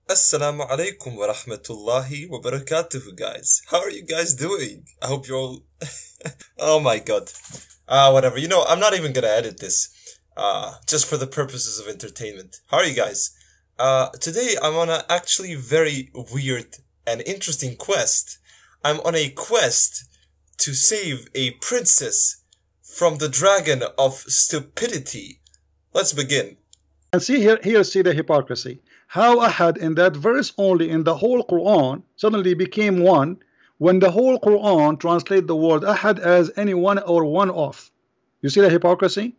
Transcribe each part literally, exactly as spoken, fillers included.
Assalamu alaikum wa rahmatullahi wa barakatuhu, guys. How are you guys doing? I hope you're all... Oh my god. Ah, uh, whatever. You know, I'm not even gonna edit this. Uh, just for the purposes of entertainment. How are you guys? Uh, today I'm on a actually very weird and interesting quest. I'm on a quest to save a princess from the dragon of stupidity. Let's begin. And see here, here see the hypocrisy. How Ahad in that verse only in the whole Quran suddenly became one when the whole Quran translate the word Ahad as any one or one of. You see the hypocrisy?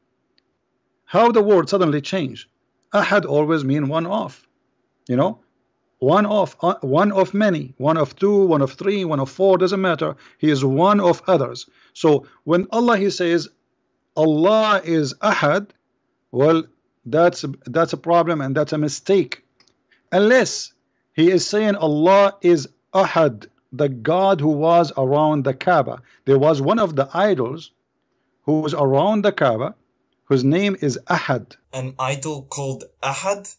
How the word suddenly changed. Ahad always mean one of. You know, one of, uh, one of many, one of two, one of three, one of four, doesn't matter. He is one of others. So when Allah he says Allah is Ahad, well, that's that's a problem and that's a mistake. Unless he is saying Allah is Ahad, the God who was around the Kaaba. There was one of the idols who was around the Kaaba, whose name is Ahad. An idol called Ahad?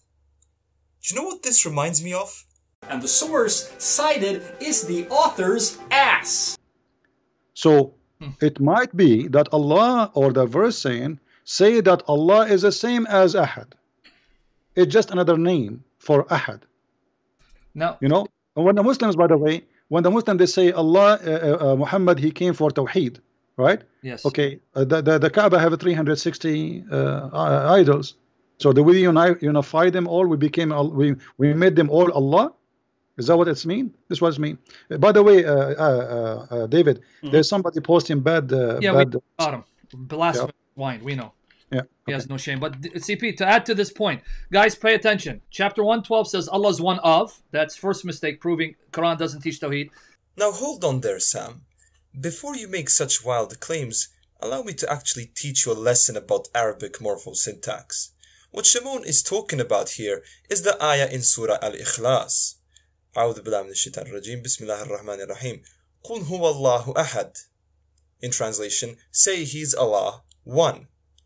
Do you know what this reminds me of? And the source cited is the author's ass. So it might be that Allah, or the verse saying, say that Allah is the same as Ahad. It's just another name for Ahad. Now, you know, when the Muslims, by the way, when the Muslims they say Allah, uh, uh, Muhammad, he came for Tawheed, right? Yes. Okay. Uh, the, the the Kaaba have three hundred sixty uh, idols. So do we unite, unify them all? We became we we made them all Allah. Is that what it's mean? This is what it's mean. Uh, by the way, uh, uh, uh, David, mm-hmm. there's somebody posting bad. Uh, yeah, bad, we got him. Blasphemous yeah. wine. We know. Yeah, he okay. has no shame. But C P, to add to this point, guys, pay attention. Chapter one twelve says Allah is one of. That's first mistake, proving Quran doesn't teach Tawheed. Now hold on there, Sam. Before you make such wild claims, allow me to actually teach you a lesson about Arabic morphosyntax. What Shamoun is talking about here is the ayah in Surah Al-Ikhlas. أعوذ بالله من الشيطان الرجيم بسم الله الرحمن الرحيم قل هو الله أحد. In translation, say He's Allah, one.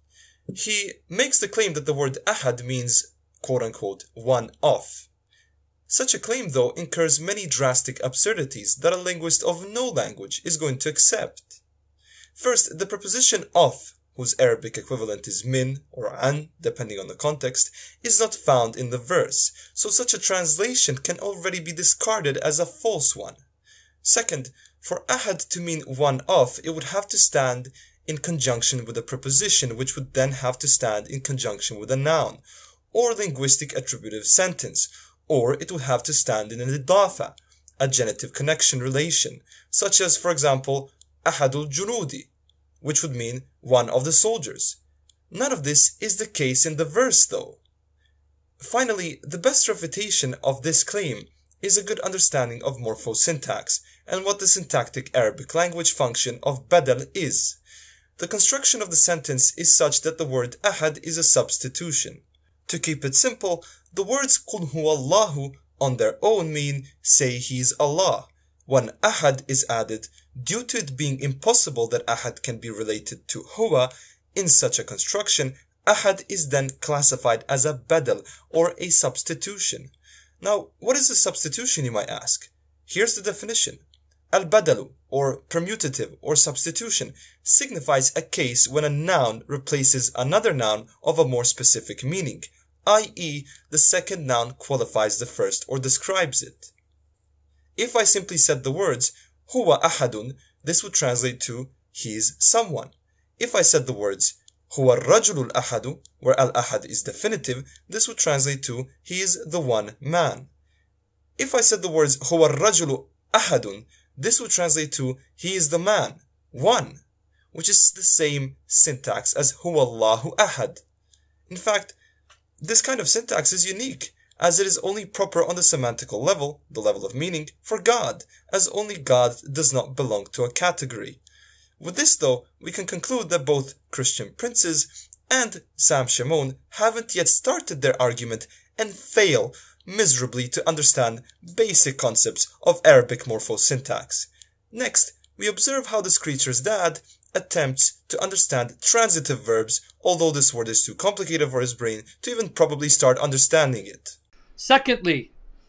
He makes the claim that the word Ahad means quote-unquote one of. Such a claim, though, incurs many drastic absurdities that a linguist of no language is going to accept. First, the preposition of, whose Arabic equivalent is min or an, depending on the context, is not found in the verse, so such a translation can already be discarded as a false one. Second, for Ahad to mean one of, it would have to stand in conjunction with a preposition, which would then have to stand in conjunction with a noun, or linguistic attributive sentence, or it would have to stand in an idafa, a genitive connection relation, such as, for example, ahadul junudi, which would mean one of the soldiers. None of this is the case in the verse, though. Finally, the best refutation of this claim is a good understanding of morphosyntax and what the syntactic Arabic language function of badal is. The construction of the sentence is such that the word ahad is a substitution. To keep it simple, the words qul huwa Allahu on their own mean say He's Allah. When ahad is added, due to it being impossible that ahad can be related to huwa, in such a construction, ahad is then classified as a badal or a substitution. Now, what is a substitution, you might ask? Here's the definition. Al-badalu, or permutative or substitution, signifies a case when a noun replaces another noun of a more specific meaning, that is, the second noun qualifies the first or describes it. If I simply said the words huwa ahadun, this would translate to he is someone. If I said the words huwa rajulul ahadu, where al-ahad is definitive, this would translate to he is the one man. If I said the words huwa rajulu ahadun, this would translate to he is the man, one, which is the same syntax as huwa Allahu ahad. In fact, this kind of syntax is unique, as it is only proper on the semantical level, the level of meaning, for God, as only God does not belong to a category. With this, though, we can conclude that both Christian princes and Sam Shamoun haven't yet started their argument and fail miserably to understand basic concepts of Arabic morphosyntax. Next, we observe how this creature's dad attempts to understand transitive verbs, although this word is too complicated for his brain to even probably start understanding it. Secondly,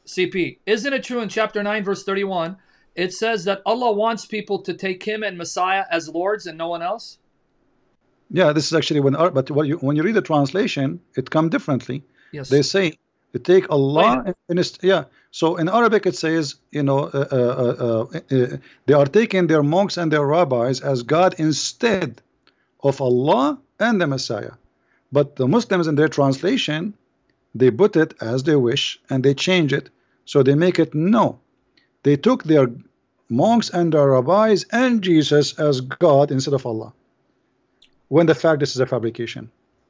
C P, isn't it true in chapter nine, verse thirty-one, it says that Allah wants people to take him and Messiah as lords and no one else? Yeah, this is actually when, but when you, when you read the translation, it comes differently. Yes. They say, to take Allah, in his, yeah. So in Arabic it says, you know, uh, uh, uh, uh, they are taking their monks and their rabbis as God instead of Allah and the Messiah. But the Muslims in their translation, they put it as they wish and they change it. So they make it no. They took their monks and their rabbis and Jesus as God instead of Allah, when the fact this is a fabrication.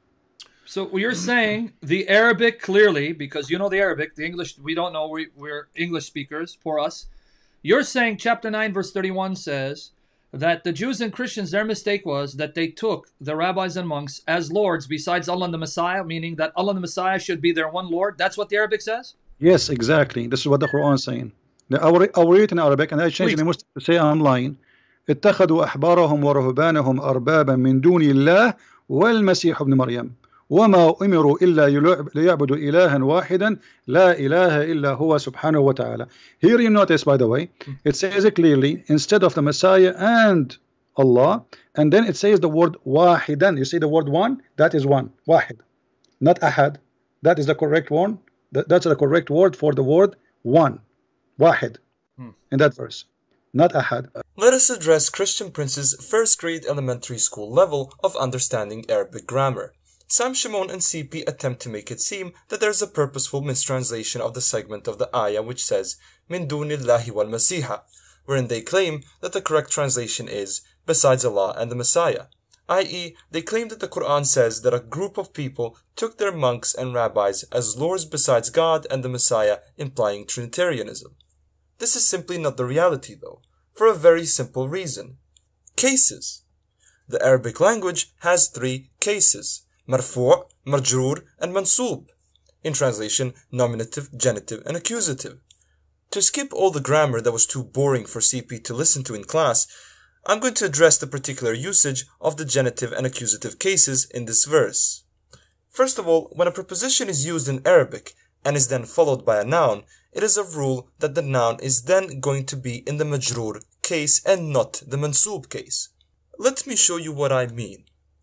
So you're saying the Arabic clearly, because you know the Arabic, the English, we don't know, we, we're English speakers, for us. You're saying chapter nine, verse thirty-one says that the Jews and Christians, their mistake was that they took the rabbis and monks as lords besides Allah and the Messiah, meaning that Allah and the Messiah should be their one Lord. That's what the Arabic says? Yes, exactly. This is what the Quran is saying. I will, I will read it in Arabic, and I changed it to say online. اتخذوا أحبارهم ورهبانهم أربابا من دون الله والمسيح ابن مريم وما أمروا إلا ليعبدوا إلها واحدا لا إله إلا هو سبحانه وتعالى. Here you notice, by the way, it says it clearly, instead of the Messiah and Allah, and then it says the word واحدا. You see the word one? That is one. واحد, not أحد. That is the correct one. That's the correct word for the word one. واحد in that verse, not أحد. Let us address Christian Prince's first grade elementary school level of understanding Arabic grammar. Sam, Shamoun, and C P attempt to make it seem that there is a purposeful mistranslation of the segment of the ayah which says Min dunillahi wal Masiha, wherein they claim that the correct translation is besides Allah and the Messiah, that is, they claim that the Quran says that a group of people took their monks and rabbis as lords besides God and the Messiah, implying Trinitarianism. This is simply not the reality, though, for a very simple reason. Cases. The Arabic language has three cases: marfu', majroor, and mansoob. In translation, nominative, genitive, and accusative. To skip all the grammar that was too boring for C P to listen to in class, I'm going to address the particular usage of the genitive and accusative cases in this verse. First of all, when a preposition is used in Arabic and is then followed by a noun, it is a rule that the noun is then going to be in the majroor case and not the mansoob case. Let me show you what I mean.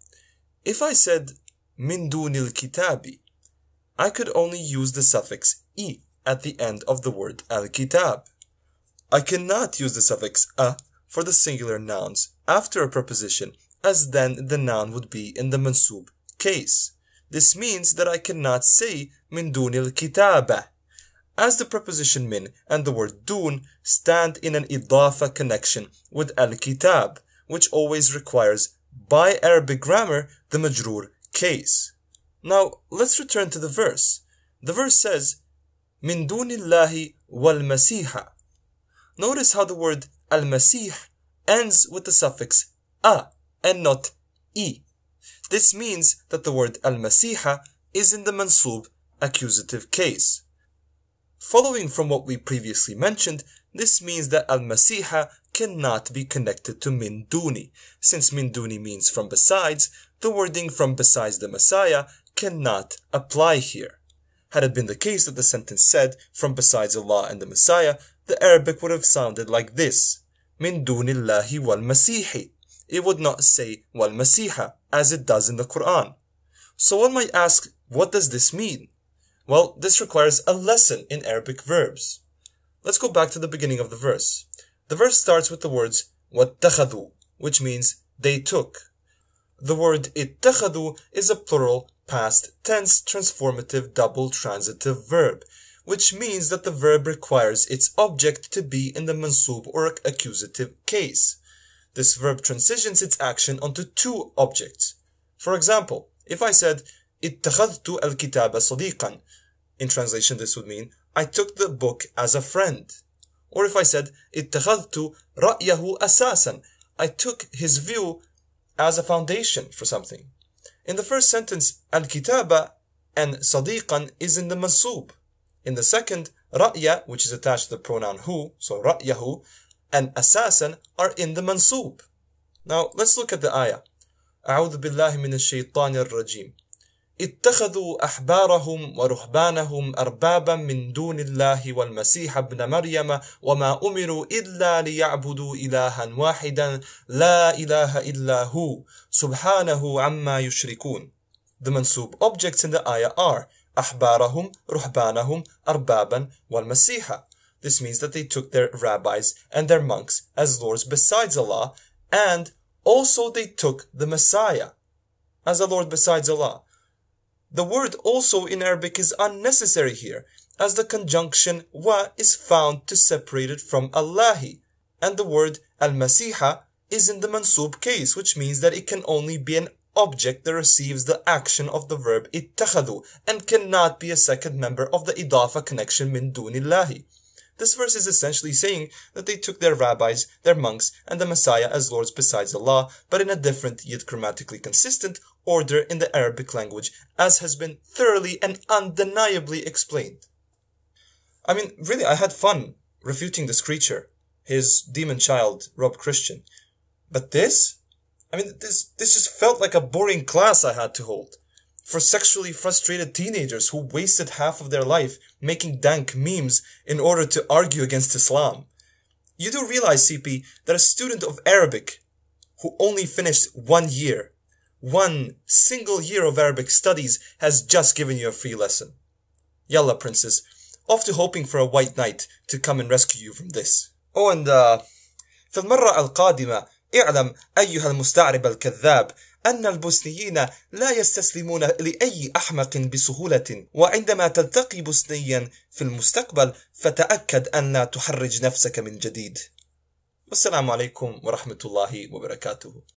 If I said min dunil kitabi, I could only use the suffix i at the end of the word al-kitab. I cannot use the suffix a for the singular nouns after a preposition, as then the noun would be in the mansoob case. This means that I cannot say min dunil kitaba, as the preposition min and the word dun stand in an idafa connection with al-kitab, which always requires, by Arabic grammar, the majroor case. Now, let's return to the verse. The verse says, Min dunillahi wal Masiha. Notice how the word al-Masih ends with the suffix a and not i. This means that the word al-Masiha is in the mansoob accusative case. Following from what we previously mentioned, this means that al-Masiha cannot be connected to min duni. Since min duni means from besides, the wording from besides the Messiah cannot apply here. Had it been the case that the sentence said from besides Allah and the Messiah, the Arabic would have sounded like this: Min dunillahi wal Masihi. It would not say wal Masiha as it does in the Quran. So one might ask, what does this mean? Well, this requires a lesson in Arabic verbs. Let's go back to the beginning of the verse. The verse starts with the words وَاتَّخَذُوا, which means they took. The word ittakhadhu is a plural past tense transformative double transitive verb, which means that the verb requires its object to be in the mansoob or accusative case. This verb transitions its action onto two objects. For example, if I said ittakhadhtu al-kitaba sadiqan, in translation this would mean I took the book as a friend. Or if I said ittakhadhtu ra'yahu asasan, I took his view as a foundation for something. In the first sentence, al-kitaba and sadiqan is in the mansoob. In the second, ra'ya, which is attached to the pronoun hu, so ra'yahu, and asasan are in the mansoob. Now, let's look at the ayah. أعوذ بالله من الشيطان الرجيم. اتخذوا أحبارهم ورهبانهم أربابا من دون الله والمسيح ابن مريم وما أمروا إلا ليعبدوا إلها واحدا لا إله إلا هو سبحانه عما يشركون. The mansub objects in the ayah are أحبارهم, رهبانهم, أربابا والمسيح. This means that they took their rabbis and their monks as lords besides Allah, and also they took the Messiah as a lord besides Allah. The word also in Arabic is unnecessary here, as the conjunction wa is found to separate it from Allahi, and the word al-Masiha is in the mansub case, which means that it can only be an object that receives the action of the verb ittakhadu and cannot be a second member of the idafa connection min dunillahi. This verse is essentially saying that they took their rabbis, their monks, and the Messiah as lords besides Allah, but in a different yet grammatically consistent order in the Arabic language, as has been thoroughly and undeniably explained. I mean, really, I had fun refuting this creature, his demon child, Rob Christian. But this? I mean, this, this just felt like a boring class I had to hold for sexually frustrated teenagers who wasted half of their life making dank memes in order to argue against Islam. You do realize, C P, that a student of Arabic who only finished one year, one single year of Arabic studies, has just given you a free lesson. Yalla, princess, off to hoping for a white knight to come and rescue you from this. Oh, and uh, في المرة القادمة اعلم أيها المستعرب الكذاب أن البوسنيين لا يستسلمون لأي أحمق بسهولة، وعندما تلتقي بوسنيا في المستقبل فتأكد أن لا تحرج نفسك من جديد. والسلام عليكم ورحمة الله وبركاته.